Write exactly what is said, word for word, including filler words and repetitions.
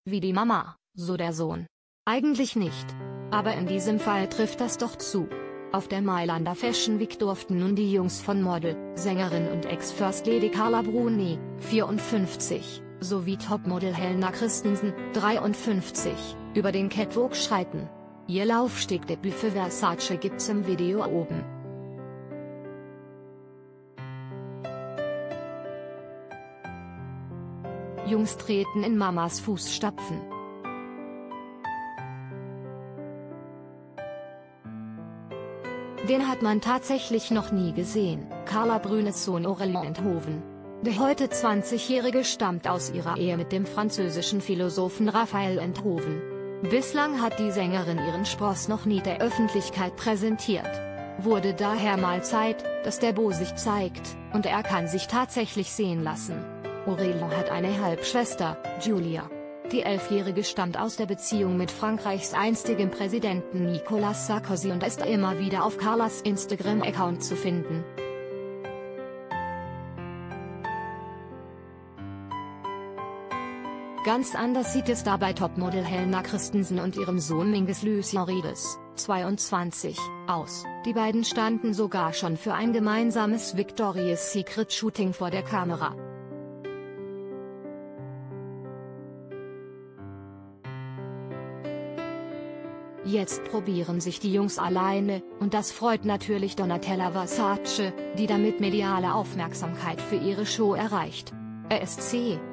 Wie die Mama, so der Sohn. Eigentlich nicht. Aber in diesem Fall trifft das doch zu. Auf der Mailander Fashion Week durften nun die Jungs von Model, Sängerin und Ex-First Lady Carla Bruni, vierundfünfzig, sowie Topmodel Helena Christensen, dreiundfünfzig, über den Catwalk schreiten. Ihr Laufstegdebüt für Versace gibt's im Video oben. Jungs treten in Mamas Fußstapfen. Den hat man tatsächlich noch nie gesehen. Carla Brunis Sohn Aurélien Enthoven. Der heute zwanzigjährige stammt aus ihrer Ehe mit dem französischen Philosophen Raphael Enthoven. Bislang hat die Sängerin ihren Spross noch nie der Öffentlichkeit präsentiert. Wurde daher mal Zeit, dass der Beau sich zeigt, und er kann sich tatsächlich sehen lassen. Aurélien hat eine Halbschwester, Julia. Die Elfjährige stammt aus der Beziehung mit Frankreichs einstigem Präsidenten Nicolas Sarkozy und ist immer wieder auf Carlas Instagram-Account zu finden. Ganz anders sieht es da bei Topmodel Helena Christensen und ihrem Sohn Mingus Lucien Rides, zweiundzwanzig, aus. Die beiden standen sogar schon für ein gemeinsames Victoria's Secret Shooting vor der Kamera. Jetzt probieren sich die Jungs alleine, und das freut natürlich Donatella Versace, die damit mediale Aufmerksamkeit für ihre Show erreicht. R S C